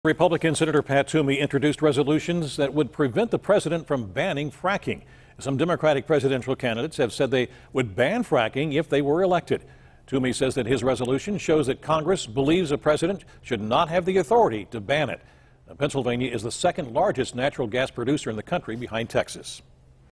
Republican Senator Pat Toomey introduced resolutions that would prevent the president from banning fracking. Some Democratic presidential candidates have said they would ban fracking if they were elected. Toomey says that his resolution shows that Congress believes a president should not have the authority to ban it. Pennsylvania is the second largest natural gas producer in the country behind Texas.